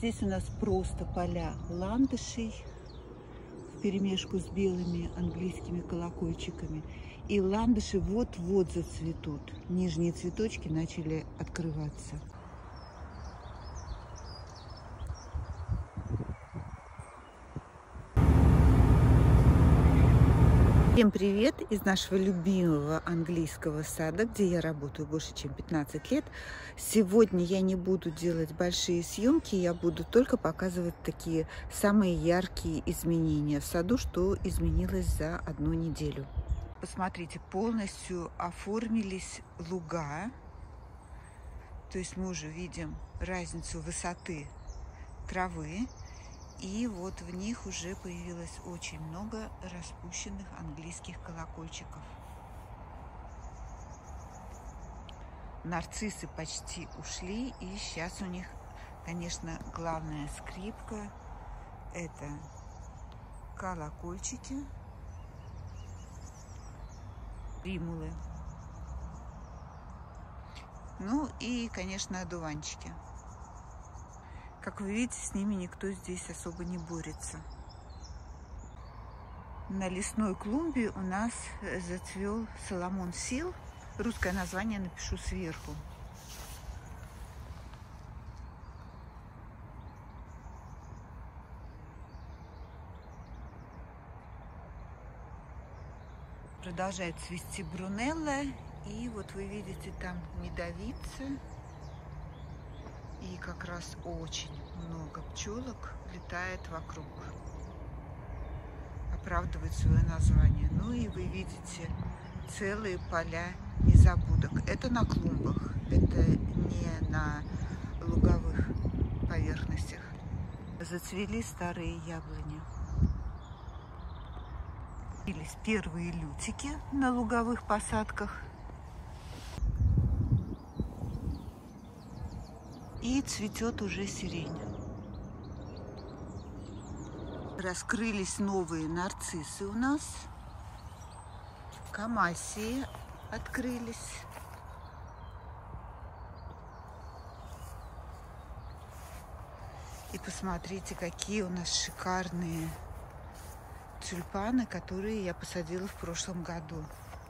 здесь у нас просто поля ландышей вперемешку с белыми английскими колокольчиками. И ландыши вот-вот зацветут. Нижние цветочки начали открываться. Всем привет из нашего любимого английского сада, где я работаю больше чем 15 лет. Сегодня я не буду делать большие съемки, я буду только показывать такие самые яркие изменения в саду, что изменилось за одну неделю. Посмотрите, полностью оформились луга, то есть мы уже видим разницу высоты травы. И вот в них уже появилось очень много распущенных английских колокольчиков. Нарциссы почти ушли, и сейчас у них, конечно, главная скрипка – это колокольчики, примулы. Ну и, конечно, одуванчики. Как вы видите, с ними никто здесь особо не борется. На лесной клумбе у нас зацвел Соломон Сил. Русское название напишу сверху. Продолжает цвести брунелла. И вот вы видите там медовицы. И как раз очень много пчелок летает вокруг. Оправдывает свое название. Ну и вы видите целые поля незабудок. Это на клумбах, это не на луговых поверхностях. Зацвели старые яблони. Появились первые лютики на луговых посадках. И цветет уже сирень. Раскрылись новые нарциссы у нас. Камасии открылись. И посмотрите, какие у нас шикарные тюльпаны, которые я посадила в прошлом году.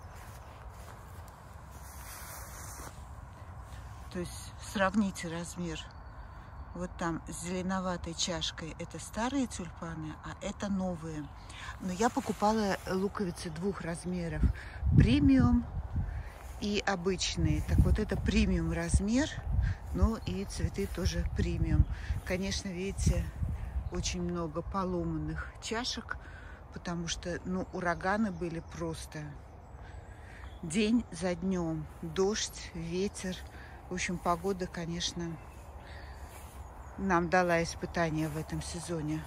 То есть сравните размер. Вот там с зеленоватой чашкой это старые тюльпаны, а это новые. Но я покупала луковицы двух размеров. Премиум и обычные. Так вот это премиум размер. Ну и цветы тоже премиум. Конечно, видите, очень много поломанных чашек, потому что, ураганы были просто день за днем. Дождь, ветер. В общем, погода, конечно, нам дала испытание в этом сезоне.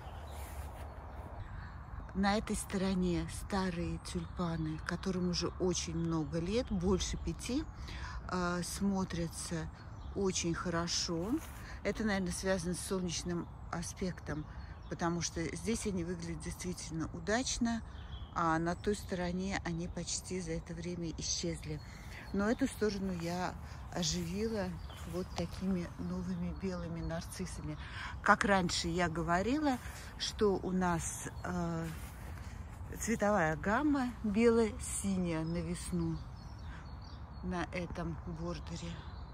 На этой стороне старые тюльпаны, которым уже очень много лет, больше 5, смотрятся очень хорошо. Это, наверное, связано с солнечным аспектом, потому что здесь они выглядят действительно удачно, а на той стороне они почти за это время исчезли. Но эту сторону я оживила вот такими новыми белыми нарциссами. Как раньше я говорила, что у нас цветовая гамма бело-синяя на весну на этом бордере.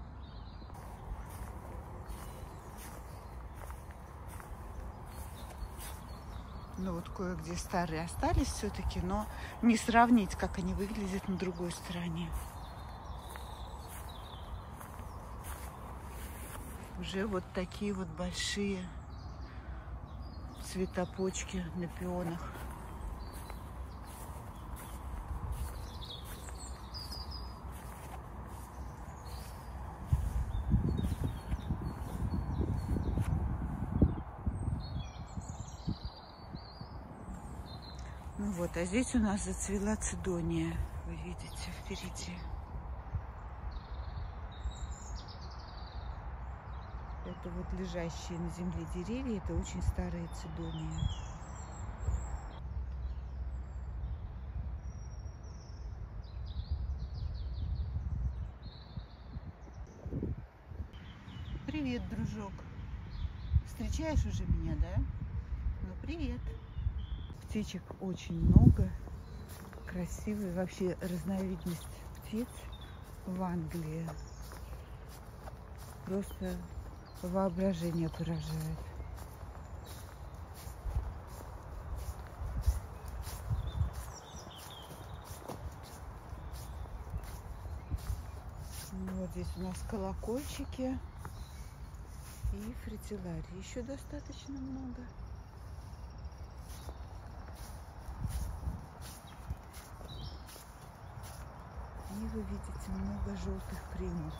Ну вот кое-где старые остались все-таки, но не сравнить, как они выглядят на другой стороне. Уже вот такие вот большие цветопочки на пионах. Ну вот, а здесь у нас зацвела цидония, вы видите впереди. Это вот лежащие на земле деревья, это очень старые цидонии. Привет, дружок. встречаешь уже меня, да? Ну, привет. Птичек очень много. Красивая вообще разновидность птиц в Англии. Просто воображение поражает. Вот здесь у нас колокольчики и фритилларий еще достаточно много. И вы видите много желтых примус.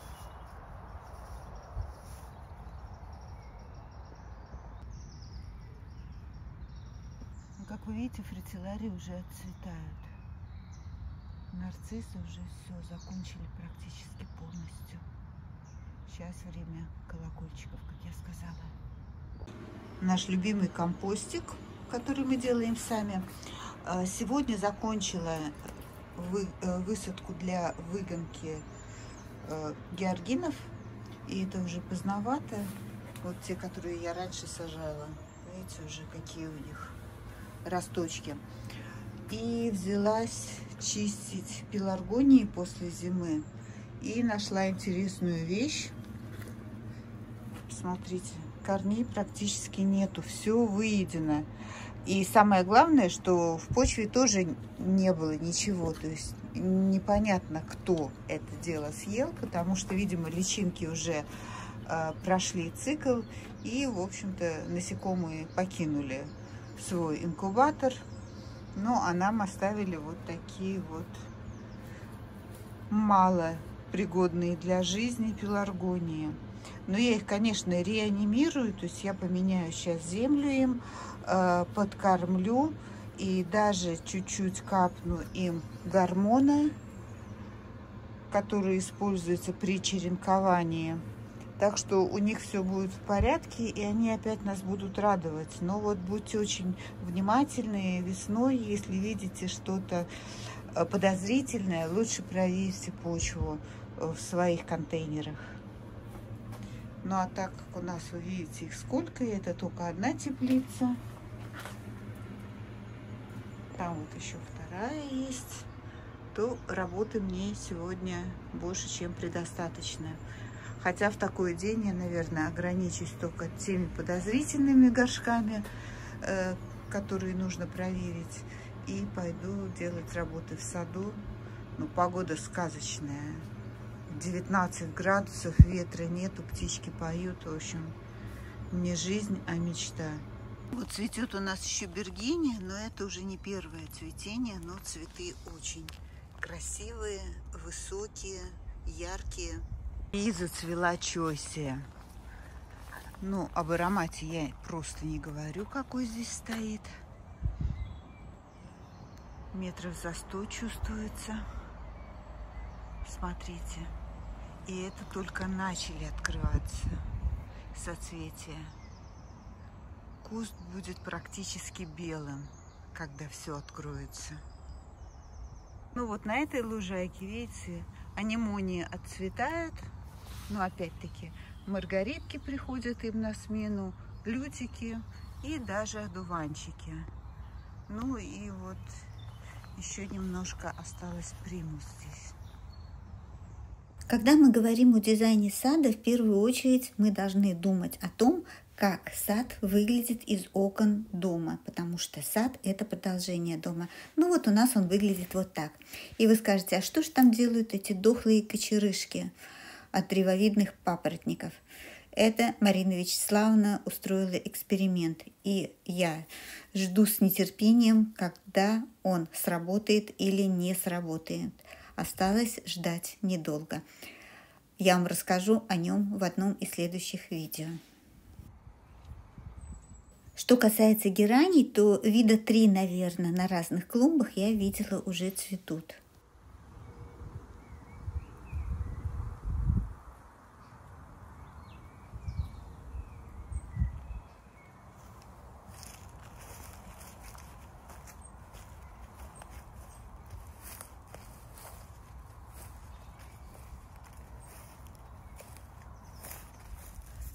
Ну, как вы видите, фритилларии уже отцветают. Нарциссы уже все закончили практически полностью. Сейчас время колокольчиков, как я сказала. Наш любимый компостик, который мы делаем сами. Сегодня закончила высадку для выгонки георгинов. И это уже поздновато. Вот те, которые я раньше сажала. Видите уже, какие у них росточки. И взялась чистить пеларгонии после зимы. И нашла интересную вещь. Смотрите, корней практически нету. Все выедено. И самое главное, что в почве тоже не было ничего. То есть непонятно, кто это дело съел. Потому что, видимо, личинки уже прошли цикл. И, в общем-то, насекомые покинули свой инкубатор. Ну, а нам оставили вот такие вот мало пригодные для жизни пеларгонии. Но я их, конечно, реанимирую, то есть я поменяю сейчас землю им, подкормлю и даже чуть-чуть капну им гормона, который используется при черенковании. Так что у них все будет в порядке, и они опять нас будут радовать. Но вот будьте очень внимательны весной, если видите что-то подозрительное, лучше проверьте почву в своих контейнерах. Ну а так как у нас, вы видите, их сколько, и это только одна теплица. Там вот еще вторая есть. То работы мне сегодня больше, чем предостаточно. Хотя в такой день я, наверное, ограничусь только теми подозрительными горшками, которые нужно проверить. И пойду делать работы в саду. Ну, погода сказочная. 19 градусов, ветра нету, птички поют. В общем, не жизнь, а мечта. Вот цветет у нас еще бергиния, но это уже не первое цветение, но цветы очень красивые, высокие, яркие. И зацвела чойсия. Ну, об аромате я просто не говорю, какой здесь стоит. Метров за 100 чувствуется. Смотрите. И это только начали открываться соцветия. Куст будет практически белым, когда все откроется. Ну вот на этой лужайке, видите, анемонии отцветают. Но опять-таки маргаритки приходят им на смену, лютики и даже одуванчики. Ну и вот еще немножко осталось примус здесь. Когда мы говорим о дизайне сада, в первую очередь мы должны думать о том, как сад выглядит из окон дома, потому что сад – это продолжение дома. Ну вот у нас он выглядит вот так. И вы скажете, а что же там делают эти дохлые кочерышки от древовидных папоротников? Это Марина Вячеславовна устроила эксперимент, и я жду с нетерпением, когда он сработает или не сработает. Осталось ждать недолго. Я вам расскажу о нем в одном из следующих видео. Что касается гераний, то вида 3, наверное, на разных клумбах я видела уже цветут.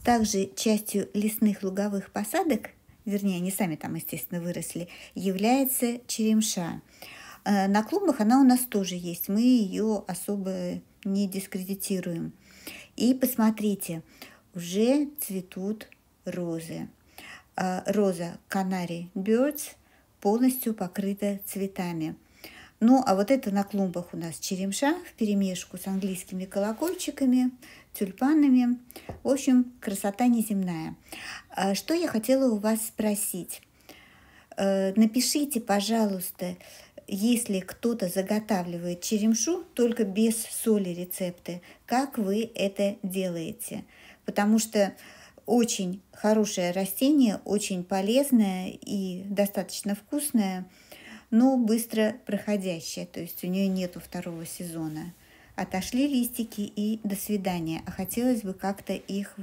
Также частью лесных луговых посадок, вернее, они сами там, естественно, выросли, является черемша. На клумбах она у нас тоже есть, мы ее особо не дискредитируем. И посмотрите, уже цветут розы. Роза Canary Birds полностью покрыта цветами. Ну, а вот это на клумбах у нас черемша вперемешку с английскими колокольчиками, тюльпанами. В общем, красота неземная. Что я хотела у вас спросить? Напишите, пожалуйста, если кто-то заготавливает черемшу только без соли рецепты, как вы это делаете? Потому что очень хорошее растение, очень полезное и достаточно вкусное, но быстро проходящее, то есть у нее нету второго сезона. Отошли листики и до свидания. А хотелось бы как-то их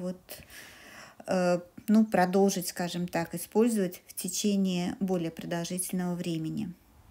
продолжить, скажем так, использовать в течение более продолжительного времени.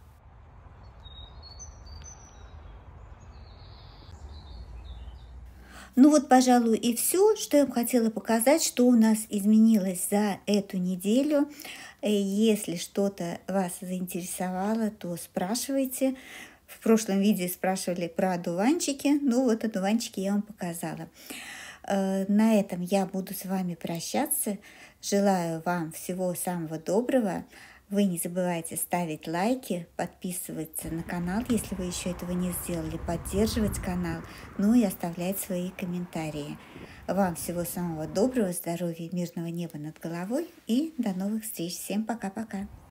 Ну вот, пожалуй, и все, что я вам хотела показать, что у нас изменилось за эту неделю. Если что-то вас заинтересовало, то спрашивайте. В прошлом видео спрашивали про одуванчики. Ну вот одуванчики я вам показала. На этом я буду с вами прощаться. Желаю вам всего самого доброго. Вы не забывайте ставить лайки, подписываться на канал, если вы еще этого не сделали, поддерживать канал, ну и оставлять свои комментарии. Вам всего самого доброго, здоровья, мирного неба над головой и до новых встреч. Всем пока-пока.